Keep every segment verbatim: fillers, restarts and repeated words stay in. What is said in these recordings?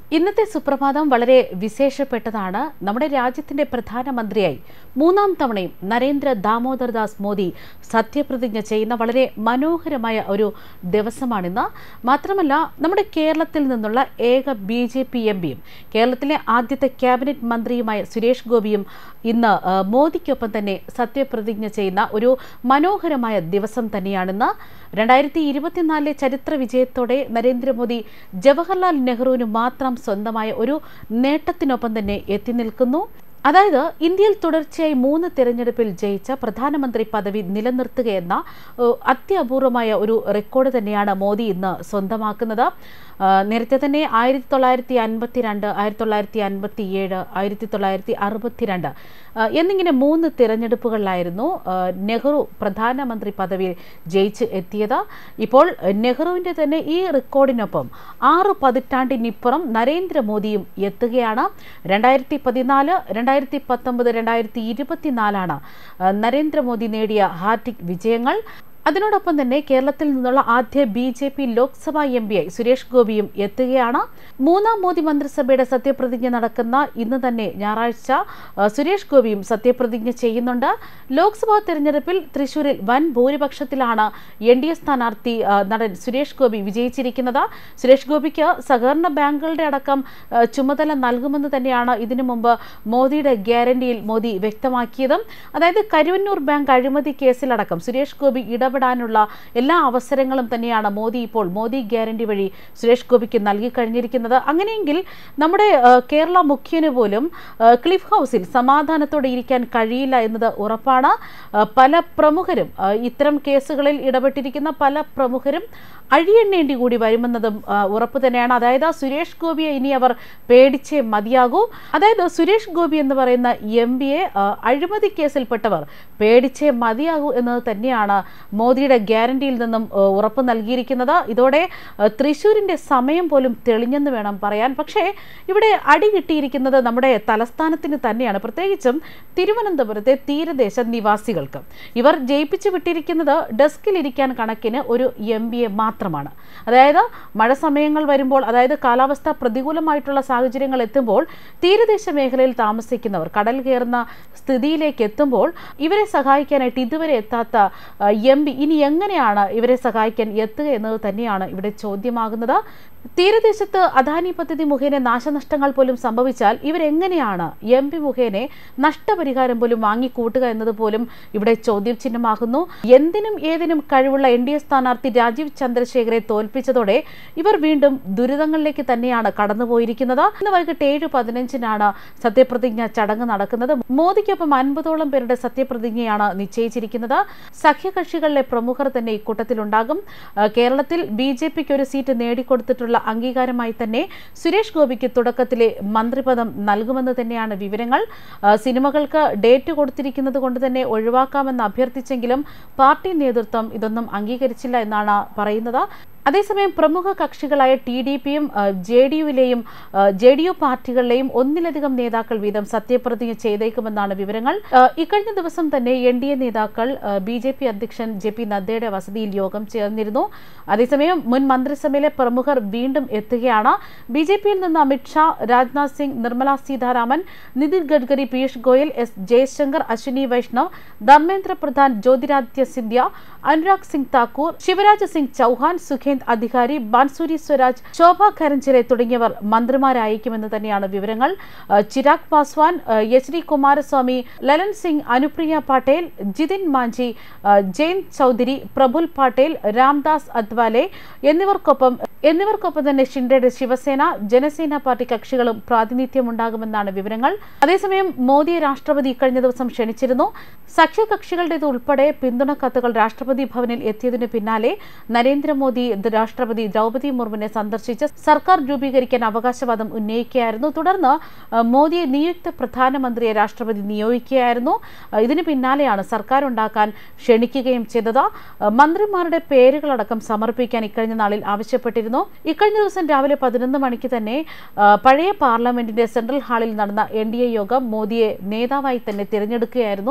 ഇന്നത്തെ സുപ്രഭാതം വളരെ വിശേഷപ്പെട്ടതാണ്. നമ്മുടെ രാജ്യത്തിന്റെ പ്രധാനമന്ത്രിയായി മൂന്നാം തവണയും നരേന്ദ്ര ദാമോദർ ദാസ് മോദി സത്യപ്രതിജ്ഞ ചെയ്യുന്ന വളരെ മനോഹരമായ ഒരു ദിവസമാണിന്ന്. മാത്രമല്ല, നമ്മുടെ കേരളത്തിൽ നിന്നുള്ള ഏക ബി ജെ പി എം പിയും കേരളത്തിലെ ആദ്യത്തെ ക്യാബിനറ്റ് മന്ത്രിയുമായ സുരേഷ് ഗോപിയും ഇന്ന് മോദിക്കൊപ്പം തന്നെ സത്യപ്രതിജ്ഞ ചെയ്യുന്ന ഒരു മനോഹരമായ ദിവസം തന്നെയാണിന്ന്. രണ്ടായിരത്തി ഇരുപത്തിനാലിലെ ചരിത്ര വിജയത്തോടെ നരേന്ദ്രമോദി ജവഹർലാൽ നെഹ്റുവിന് മാത്രം സ്വന്തമായ ഒരു നേട്ടത്തിനൊപ്പം തന്നെ എത്തി നിൽക്കുന്നു. അതായത് ഇന്ത്യയിൽ തുടർച്ചയായി മൂന്ന് തെരഞ്ഞെടുപ്പിൽ ജയിച്ച പ്രധാനമന്ത്രി പദവി നിലനിർത്തുകയെന്ന അത്യപൂർവമായ ഒരു റെക്കോർഡ് തന്നെയാണ് മോദി ഇന്ന് സ്വന്തമാക്കുന്നത്. നേരത്തെ തന്നെ ആയിരത്തി തൊള്ളായിരത്തി അൻപത്തി രണ്ട് ആയിരത്തി തൊള്ളായിരത്തി അൻപത്തി ഏഴ് ആയിരത്തി തൊള്ളായിരത്തി അറുപത്തിരണ്ട് എന്നിങ്ങനെ മൂന്ന് തിരഞ്ഞെടുപ്പുകളിലായിരുന്നു നെഹ്റു പ്രധാനമന്ത്രി പദവിയിൽ ജയിച്ച് എത്തിയത്. ഇപ്പോൾ നെഹ്റുവിൻ്റെ തന്നെ ഈ റെക്കോർഡിനൊപ്പം ആറ് പതിറ്റാണ്ടിനിപ്പുറം നരേന്ദ്രമോദിയും എത്തുകയാണ്. രണ്ടായിരത്തി പതിനാല് രണ്ടായിരത്തി പത്തൊമ്പത് രണ്ടായിരത്തി ഇരുപത്തിനാലാണ് നരേന്ദ്രമോദി നേടിയ ഹാട്രിക് വിജയങ്ങൾ. അതിനോടൊപ്പം തന്നെ കേരളത്തിൽ നിന്നുള്ള ആദ്യ B J P Lok Sabha M പിയായി സുരേഷ് ഗോപിയും എത്തുകയാണ്. മൂന്നാം മോദി മന്ത്രിസഭയുടെ സത്യപ്രതിജ്ഞ നടക്കുന്ന ഇന്ന് തന്നെ ഞായറാഴ്ച സുരേഷ് ഗോപിയും സത്യപ്രതിജ്ഞ ചെയ്യുന്നുണ്ട്. ലോക്സഭാ തെരഞ്ഞെടുപ്പിൽ തൃശൂരിൽ വൻ ഭൂരിപക്ഷത്തിലാണ് എൻ ഡി എ സ്ഥാനാർത്ഥി നടൻ സുരേഷ് ഗോപി വിജയിച്ചിരിക്കുന്നത്. സുരേഷ് ഗോപിക്ക് സഹകരണ ബാങ്കുകളുടെ അടക്കം ചുമതല നൽകുമെന്ന് തന്നെയാണ് ഇതിനു മുമ്പ് മോദിയുടെ ഗ്യാരണ്ടിയിൽ മോദി വ്യക്തമാക്കിയതും. അതായത് കരുവന്നൂർ ബാങ്ക് അഴിമതി കേസിലടക്കം സുരേഷ് ഗോപി ഇട പ്പെടാനുള്ള എല്ലാ അവസരങ്ങളും തന്നെയാണ് മോദി ഇപ്പോൾ മോദി ഗ്യാരണ്ടി വഴി സുരേഷ് ഗോപിക്ക് നൽകി കഴിഞ്ഞിരിക്കുന്നത്. അങ്ങനെയെങ്കിൽ നമ്മുടെ കേരള മുഖ്യന് പോലും ക്ലിഫ് ഹൗസിൽ സമാധാനത്തോടെ ഇരിക്കാൻ കഴിയില്ല എന്നത് ഉറപ്പാണ്. പല പ്രമുഖരും ഇത്തരം കേസുകളിൽ ഇടപെട്ടിരിക്കുന്ന പല പ്രമുഖരും അഴിയെണ്ണേണ്ടി കൂടി വരുമെന്നതും ഉറപ്പ് തന്നെയാണ്. അതായത് സുരേഷ് ഗോപിയെ ഇനി അവർ പേടിച്ചേ മതിയാകൂ. അതായത് സുരേഷ് ഗോപി എന്ന് പറയുന്ന എം പിയെ അഴിമതി കേസിൽപ്പെട്ടവർ പേടിച്ചേ മതിയാകൂ എന്നത് തന്നെയാണ് മോദിയുടെ ഗ്യാരണ്ടിയിൽ നിന്നും ഉറപ്പ് നൽകിയിരിക്കുന്നത്. ഇതോടെ തൃശ്ശൂരിന്റെ സമയം പോലും തെളിഞ്ഞെന്ന് വേണം പറയാൻ. പക്ഷേ ഇവിടെ അടി കിട്ടിയിരിക്കുന്നത് നമ്മുടെ തലസ്ഥാനത്തിന് തന്നെയാണ്, പ്രത്യേകിച്ചും തിരുവനന്തപുരത്തെ തീരദേശ നിവാസികൾക്ക്. ഇവർ ജയിപ്പിച്ചു വിട്ടിരിക്കുന്നത് ഡെസ്കിലിരിക്കാൻ കണക്കിന് ഒരു എം പിയെ മാത്രമാണ്. അതായത് മഴ സമയങ്ങൾ വരുമ്പോൾ, അതായത് കാലാവസ്ഥ പ്രതികൂലമായിട്ടുള്ള സാഹചര്യങ്ങൾ എത്തുമ്പോൾ തീരദേശ മേഖലയിൽ താമസിക്കുന്നവർ കടൽ കയറുന്ന സ്ഥിതിയിലേക്ക് എത്തുമ്പോൾ ഇവരെ സഹായിക്കാനായിട്ട് ഇതുവരെ എത്താത്ത എം പി ഇനി എങ്ങനെയാണ് ഇവരെ സഹായിക്കാൻ എത്തുക എന്നത് തന്നെയാണ് ഇവിടെ ചോദ്യമാകുന്നത്. തീരദേശത്ത് അദാനി പദ്ധതി മുഖേന നാശനഷ്ടങ്ങൾ പോലും സംഭവിച്ചാൽ ഇവരെങ്ങനെയാണ് എം പി മുഖേന നഷ്ടപരിഹാരം പോലും വാങ്ങിക്കൂട്ടുക എന്നത് പോലും ഇവിടെ ചോദ്യം ചിഹ്നമാകുന്നു. എന്തിനും ഏതിനും കഴിവുള്ള എൻ ഡി എ സ്ഥാനാർത്ഥി രാജീവ് ചന്ദ്രശേഖരെ തോൽപ്പിച്ചതോടെ ഇവർ വീണ്ടും ദുരിതങ്ങളിലേക്ക് തന്നെയാണ് കടന്നുപോയിരിക്കുന്നത്. ഇന്ന് വൈകിട്ട് ഏഴ് പതിനഞ്ചിനാണ് സത്യപ്രതിജ്ഞ ചടങ്ങ് നടക്കുന്നത്. മോദിക്കൊപ്പം അൻപതോളം പേരുടെ സത്യപ്രതിജ്ഞയാണ് നിശ്ചയിച്ചിരിക്കുന്നത്. സഖ്യകക്ഷികളിലെ പ്രമുഖർ തന്നെ ഇക്കൂട്ടത്തിലുണ്ടാകും. കേരളത്തിൽ ബി ജെ പിക്ക് ഒരു സീറ്റ് നേടിക്കൊടുത്തിട്ടുള്ള അംഗീകാരമായി തന്നെ സുരേഷ് ഗോപിക്ക് തുടക്കത്തിലെ മന്ത്രിപദം നൽകുമെന്ന് തന്നെയാണ് വിവരങ്ങൾ. സിനിമകൾക്ക് ഡേറ്റ് കൊടുത്തിരിക്കുന്നത് കൊണ്ട് തന്നെ ഒഴിവാക്കാമെന്ന് അഭ്യർത്ഥിച്ചെങ്കിലും പാർട്ടി നേതൃത്വം ഇതൊന്നും അംഗീകരിച്ചില്ല എന്നാണ് പറയുന്നത്. അതേസമയം പ്രമുഖ കക്ഷികളായ ടി ഡി പിയും ജെ ഡി യുവിലെയും ജെ ഡി യു പാർട്ടികളിലെയും ഒന്നിലധികം നേതാക്കൾ വീതം സത്യപ്രതിജ്ഞ ചെയ്തേക്കുമെന്നാണ് വിവരങ്ങൾ. ഇക്കഴിഞ്ഞ ദിവസം തന്നെ എൻ ഡി എ നേതാക്കൾ ബി ജെ പി അധ്യക്ഷൻ ജെ പി നദ്ദയുടെ വസതിയിൽ യോഗം ചേർന്നിരുന്നു. അതേസമയം മുൻ മന്ത്രിസഭയിലെ പ്രമുഖർ വീണ്ടും എത്തുകയാണ്. ബി ജെ പിയിൽ നിന്ന് അമിത്ഷാ, രാജ്നാഥ് സിംഗ്, നിർമ്മല സീതാരാമൻ, നിതിൻ ഗഡ്കരി, പീയൂഷ് ഗോയൽ, എസ് ജയശങ്കർ, അശ്വിനി വൈഷ്ണവ്, ധർമ്മേന്ദ്ര പ്രധാൻ, ജ്യോതിരാദിത്യ സിന്ധ്യ, അനുരാഗ് സിംഗ് താക്കൂർ, ശിവരാജ് സിംഗ് ചൌഹാൻ, സുഖേന്ദ് അധികാരി, ബാൻസുരി സ്വരാജ്, ശോഭ കരഞ്ചിലെ തുടങ്ങിയവർ മന്ത്രിമാരായിരിക്കുമെന്ന് തന്നെയാണ് വിവരങ്ങൾ. ചിരാഗ് പാസ്വാൻ, എച്ച് ഡി കുമാരസ്വാമി, ലലൻ സിംഗ്, അനുപ്രിയ പട്ടേൽ, ജിതിൻ മാഞ്ചി, ജയന്ത് ചൌധരി, പ്രഫുൽ പട്ടേൽ, രാംദാസ് അത്വാലെ എന്നിവർക്കൊപ്പം എന്നിവർക്കൊപ്പം തന്നെ ഷിൻഡെയുടെ ശിവസേന, ജനസേന പാർട്ടി കക്ഷികളും പ്രാതിനിധ്യമുണ്ടാകുമെന്നാണ് വിവരങ്ങൾ. അതേസമയം മോദിയെ രാഷ്ട്രപതി ഇക്കഴിഞ്ഞ ദിവസം ക്ഷണിച്ചിരുന്നു. സഖ്യകക്ഷികളുടേത് ഉൾപ്പെടെ പിന്തുണ കത്തുകൾ രാഷ്ട്രപതി ഭവനിൽ എത്തിയതിനു പിന്നാലെ നരേന്ദ്രമോദി രാഷ്ട്രപതി ദ്രൗപദി മുർമുവിനെ സന്ദർശിച്ച് സർക്കാർ രൂപീകരിക്കാൻ അവകാശവാദം ഉന്നയിക്കുകയായിരുന്നു. തുടർന്ന് മോദിയെ നിയുക്ത പ്രധാനമന്ത്രിയെ രാഷ്ട്രപതി നിയോഗിക്കുകയായിരുന്നു. ഇതിന് പിന്നാലെയാണ് സർക്കാർ ഉണ്ടാക്കാൻ ക്ഷണിക്കുകയും ചെയ്തത്. മന്ത്രിമാരുടെ പേരുകളടക്കം സമർപ്പിക്കാൻ ഇക്കഴിഞ്ഞ നാളിൽ ആവശ്യപ്പെട്ടിരുന്നു. ഇക്കഴിഞ്ഞ ദിവസം രാവിലെ പതിനൊന്ന് മണിക്ക് തന്നെ പഴയ പാർലമെന്റിന്റെ സെൻട്രൽ ഹാളിൽ നടന്ന എൻ ഡി എ യോഗം മോദിയെ നേതാവായി തന്നെ തിരഞ്ഞെടുക്കുകയായിരുന്നു.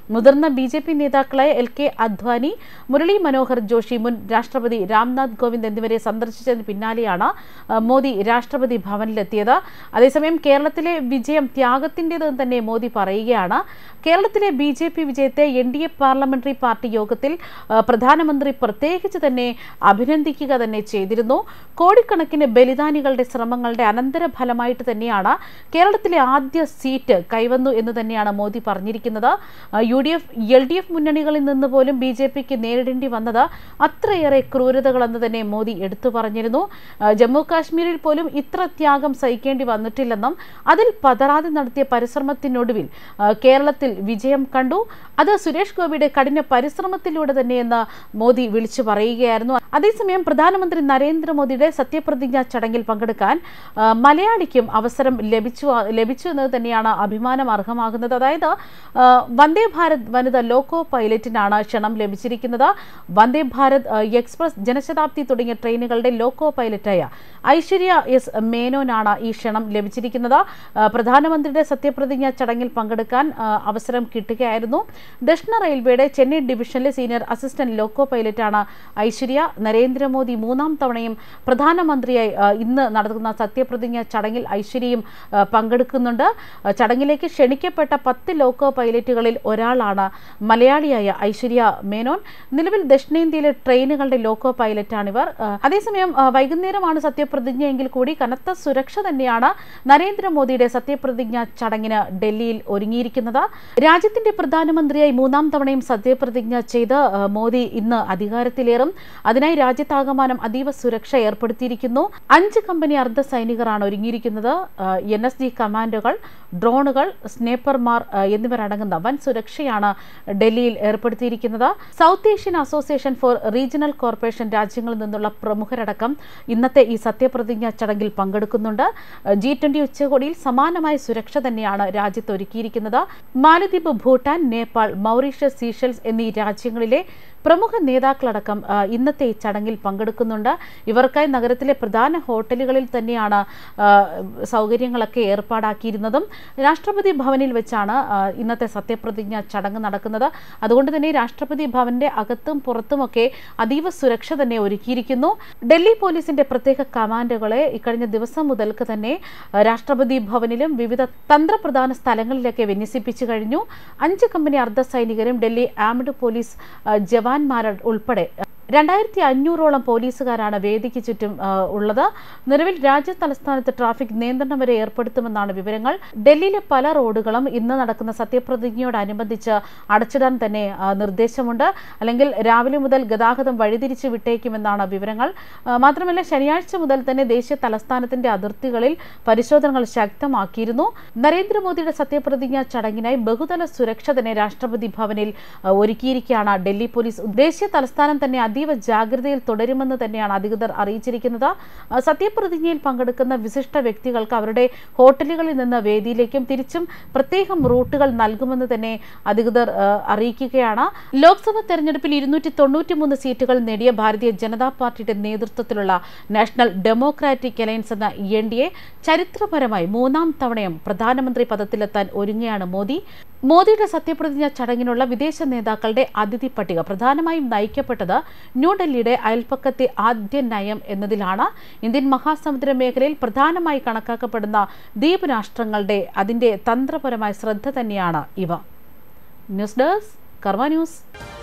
മുതിർന്ന ബി ജെ പി നേതാക്കളായ എൽ കെ അദ്വാനി, മുരളി മനോഹർ ജോഷി, മുൻ രാഷ്ട്രപതി രാംനാഥ് കോവിന്ദ് എന്നിവരെ സന്ദർശിച്ചതിന് പിന്നാലെയാണ് മോദി രാഷ്ട്രപതി ഭവനിലെത്തിയത്. അതേസമയം കേരളത്തിലെ വിജയം ത്യാഗത്തിൻ്റെതെന്ന് തന്നെ മോദി പറയുകയാണ്. കേരളത്തിലെ ബി ജെ പി വിജയത്തെ N D A parliamentary party യോഗത്തിൽ പ്രധാനമന്ത്രി പ്രത്യേകിച്ച് തന്നെ അഭിനന്ദിക്കുക തന്നെ ചെയ്തിരുന്നു. കോടിക്കണക്കിന് ബലിദാനികളുടെ ശ്രമങ്ങളുടെ അനന്തരഫലമായിട്ട് തന്നെയാണ് കേരളത്തിലെ ആദ്യ സീറ്റ് കൈവന്നു എന്ന് തന്നെയാണ് മോദി പറഞ്ഞിരിക്കുന്നത്. U D F L D F മുന്നണികളിൽ നിന്ന് പോലും ബി ജെ പിക്ക് നേരിടേണ്ടി വന്നത് അത്രയേറെ ക്രൂരതകളെന്ന് തന്നെ മോദി എടുത്തു പറഞ്ഞിരുന്നു. ജമ്മു കാശ്മീരിൽ പോലും ഇത്ര ത്യാഗം സഹിക്കേണ്ടി വന്നിട്ടില്ലെന്നും അതിൽ പതറാതെ നടത്തിയ പരിശ്രമത്തിനൊടുവിൽ കേരളത്തിൽ വിജയം കണ്ടു. അത് സുരേഷ് ഗോപിയുടെ കഠിന പരിശ്രമത്തിലൂടെ തന്നെയെന്ന് മോദി വിളിച്ചു പറയുകയായിരുന്നു. അതേസമയം പ്രധാനമന്ത്രി നരേന്ദ്രമോദിയുടെ സത്യപ്രതിജ്ഞാ ചടങ്ങിൽ പങ്കെടുക്കാൻ മലയാളിക്കും അവസരം ലഭിച്ചു ലഭിച്ചു എന്നത് തന്നെയാണ് അഭിമാനം അർഹമാകുന്നത്. അതായത് വന്ദേ ഭാരത് വനിത ലോക്കോ പൈലറ്റിനാണ് ക്ഷണം ലഭിച്ചിരിക്കുന്നത്. വന്ദേ ഭാരത് എക്സ്പ്രസ്, ജനശതാബ്ദി തുടങ്ങിയ ട്രെയിനുകളുടെ ലോക്കോ പൈലറ്റായ ഐശ്വര്യ എസ് മേനോനാണ് ഈ ക്ഷണം ലഭിച്ചിരിക്കുന്നത്. പ്രധാനമന്ത്രിയുടെ സത്യപ്രതിജ്ഞാ ചടങ്ങിൽ പങ്കെടുക്കാൻ അവസരം കിട്ടുകയായിരുന്നു. ദക്ഷിണ റെയിൽവേയുടെ ചെന്നൈ ഡിവിഷനിലെ സീനിയർ അസിസ്റ്റന്റ് ലോക്കോ പൈലറ്റാണ് ഐശ്വര്യ. നരേന്ദ്രമോദി മൂന്നാം തവണയും പ്രധാനമന്ത്രിയായി ഇന്ന് നടക്കുന്ന സത്യപ്രതിജ്ഞാ ചടങ്ങിൽ ഐശ്വര്യയും പങ്കെടുക്കുന്നുണ്ട്. ചടങ്ങിലേക്ക് ക്ഷണിക്കപ്പെട്ട പത്ത് ലോക്കോ പൈലറ്റുകളിൽ ഒരാളാണ് മലയാളിയായ ഐശ്വര്യ മേനോൻ. നിലവിൽ ദക്ഷിണേന്ത്യയിലെ ട്രെയിനുകളുടെ ലോക്കോ പൈലറ്റാണിവർ. അതേസമയം വൈകുന്നേരമാണ് സത്യപ്രതിജ്ഞ എങ്കിൽ കൂടി കനത്ത സുരക്ഷ തന്നെയാണ് നരേന്ദ്രമോദിയുടെ സത്യപ്രതിജ്ഞാ ചടങ്ങിന് ഡൽഹിയിൽ ഒരുങ്ങിയിരിക്കുന്നത്. രാജ്യത്തിന്റെ പ്രധാനമന്ത്രിയായി മൂന്നാം തവണയും സത്യപ്രതിജ്ഞ ചെയ്ത് മോദി ഇന്ന് അധികാരത്തിലേറും. അതിനായി രാജ്യത്താകമാനം അതീവ സുരക്ഷ ഏർപ്പെടുത്തിയിരിക്കുന്നു. അഞ്ച് കമ്പനി അർദ്ധ സൈനികരാണ് ഒരുങ്ങിയിരിക്കുന്നത്. എൻ എസ് ജി കമാൻഡോകൾ, ഡ്രോണുകൾ, സ്നേപ്പർമാർ എന്നിവരടങ്ങുന്ന വൻ സുരക്ഷയാണ് ഡൽഹിയിൽ ഏർപ്പെടുത്തിയിരിക്കുന്നത്. South Asian Association for Regional corporation രാജ്യങ്ങളിൽ നിന്നുള്ള പ്രമുഖരടക്കം ഇന്നത്തെ ഈ സത്യപ്രതിജ്ഞാ ചടങ്ങിൽ പങ്കെടുക്കുന്നുണ്ട്. ജി ട്വന്റി ഉച്ചകോടിയിൽ സമാനമായ സുരക്ഷ തന്നെയാണ് രാജ്യത്ത് ഒരുക്കിയിരിക്കുന്നത്. മാലദ്വീപ്, ഭൂട്ടാൻ, നേപ്പാൾ, മൗറീഷ്യസ്, സീഷെൽസ് എന്നീ രാജ്യങ്ങളിലെ പ്രമുഖ നേതാക്കളടക്കം ഇന്നത്തെ ഈ ചടങ്ങിൽ പങ്കെടുക്കുന്നുണ്ട്. ഇവർക്കായി നഗരത്തിലെ പ്രധാന ഹോട്ടലുകളിൽ തന്നെയാണ് സൗകര്യങ്ങളൊക്കെ ഏർപ്പാടാക്കിയിരുന്നതും. രാഷ്ട്രപതി ഭവനിൽ വെച്ചാണ് ഇന്നത്തെ സത്യപ്രതിജ്ഞ ചടങ്ങ് നടക്കുന്നത്. അതുകൊണ്ട് തന്നെ രാഷ്ട്രപതി ഭവന്റെ അകത്തും പുറത്തുമൊക്കെ അതീവ സുരക്ഷ തന്നെ ഒരുക്കിയിരിക്കുന്നു. ഡൽഹി പോലീസിന്റെ പ്രത്യേക കമാൻഡോകളെ ഇക്കഴിഞ്ഞ ദിവസം മുതൽക്ക് തന്നെ രാഷ്ട്രപതി ഭവനിലും വിവിധ തന്ത്രപ്രധാന സ്ഥലങ്ങളിലൊക്കെ വിന്യസിപ്പിച്ചു കഴിഞ്ഞു. അഞ്ച് കമ്പനി അർദ്ധ സൈനികരും ഡൽഹി ആംഡ് പോലീസ് ജവാൻ ഉൾപ്പെടെ രണ്ടായിരത്തി അഞ്ഞൂറോളം പോലീസുകാരാണ് വേദിക്ക് ചുറ്റും ഉള്ളത്. നിലവിൽ രാജ്യ തലസ്ഥാനത്ത് ട്രാഫിക് നിയന്ത്രണം വരെ ഏർപ്പെടുത്തുമെന്നാണ് വിവരങ്ങൾ. ഡൽഹിയിലെ പല റോഡുകളും ഇന്ന് നടക്കുന്ന സത്യപ്രതിജ്ഞയോടനുബന്ധിച്ച് അടച്ചിടാൻ തന്നെ നിർദ്ദേശമുണ്ട്. അല്ലെങ്കിൽ രാവിലെ മുതൽ ഗതാഗതം വഴിതിരിച്ചു വിട്ടേക്കുമെന്നാണ് വിവരങ്ങൾ. മാത്രമല്ല ശനിയാഴ്ച മുതൽ തന്നെ ദേശീയ തലസ്ഥാനത്തിന്റെ അതിർത്തികളിൽ പരിശോധനകൾ ശക്തമാക്കിയിരുന്നു. നരേന്ദ്രമോദിയുടെ സത്യപ്രതിജ്ഞാ ചടങ്ങിനായി ബഹുതല സുരക്ഷ തന്നെ രാഷ്ട്രപതി ഭവനിൽ ഒരുക്കിയിരിക്കുകയാണ് ഡൽഹി പോലീസ്. ദേശീയ തലസ്ഥാനം തന്നെ അതീവ ജാഗ്രതയിൽ തുടരുമെന്ന് തന്നെയാണ് അധികൃതർ അറിയിച്ചിരിക്കുന്നത്. സത്യപ്രതിജ്ഞയിൽ പങ്കെടുക്കുന്ന വിശിഷ്ട വ്യക്തികൾക്ക് അവരുടെ ഹോട്ടലുകളിൽ നിന്ന് വേദിയിലേക്കും തിരിച്ചും പ്രത്യേകം റൂട്ടുകൾ നൽകുമെന്ന് തന്നെ അധികൃതർ അറിയിക്കുകയാണ്. ലോക്സഭാ തെരഞ്ഞെടുപ്പിൽ ഇരുന്നൂറ്റി തൊണ്ണൂറ്റി മൂന്ന് സീറ്റുകൾ നേടിയ ഭാരതീയ ജനതാ പാർട്ടിയുടെ നേതൃത്വത്തിലുള്ള നാഷണൽ ഡെമോക്രാറ്റിക് അലയൻസ് എന്ന എൻ ഡി എ ചരിത്രപരമായി മൂന്നാം തവണയും പ്രധാനമന്ത്രി പദത്തിലെത്താൻ ഒരുങ്ങുകയാണ് മോദി. മോദിയുടെ സത്യപ്രതിജ്ഞ ചടങ്ങിനുള്ള വിദേശ നേതാക്കളുടെ അതിഥി പട്ടിക പ്രധാനമായും നയിക്കപ്പെട്ടത് ന്യൂഡൽഹിയുടെ അയൽപ്പക്കത്തെ ആദ്യ നയം എന്നതിലാണ്. ഇന്ത്യൻ മഹാസമുദ്ര മേഖലയിൽ പ്രധാനമായി കണക്കാക്കപ്പെടുന്ന ദ്വീപ് രാഷ്ട്രങ്ങളുടെ അതിന്റെ തന്ത്രപരമായ ശ്രദ്ധ തന്നെയാണ് ഇവ. News desk Karma news.